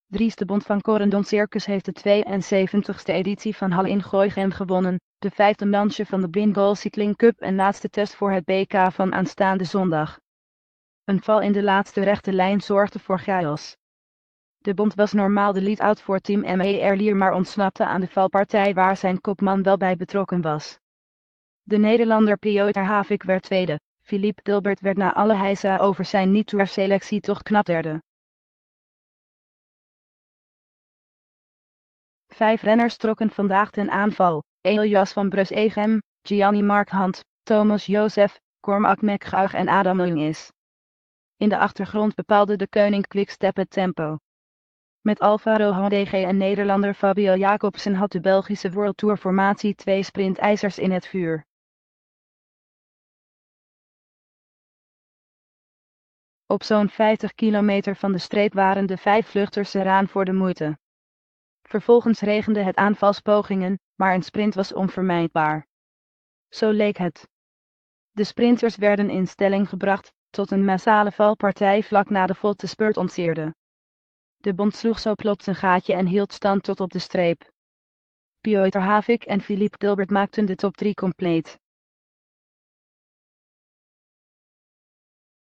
De Bond van Corendon Circus heeft de 72e editie van Halle in Gooichem gewonnen, de 5e manche van de Bengal Cycling Cup en laatste test voor het BK van aanstaande zondag. Een val in de laatste rechte lijn zorgde voor chaos. De Bond was normaal de lead-out voor team MER maar ontsnapte aan de valpartij waar zijn kopman wel bij betrokken was. De Nederlander Piotr Havik werd tweede, Philippe Gilbert werd na alle heisa over zijn niet-tourselectie toch knap derde. 5 renners trokken vandaag ten aanval: Elias van Breusegem, Gianni Marchand, Thomas Joseph, Cormac McGuire en Adam Meunier. In de achtergrond bepaalde de koning Quick-Step het tempo. Met Alvaro Hodeg en Nederlander Fabio Jacobsen had de Belgische World Tour formatie 2 sprintijzers in het vuur. Op zo'n 50 kilometer van de streep waren de 5 vluchters eraan voor de moeite. Vervolgens regende het aanvalspogingen, maar een sprint was onvermijdbaar. Zo leek het. De sprinters werden in stelling gebracht, tot een massale valpartij vlak na de volte spurt ontzeerde. De Bond sloeg zo plots een gaatje en hield stand tot op de streep. Piotr Havik en Philippe Gilbert maakten de top 3 compleet.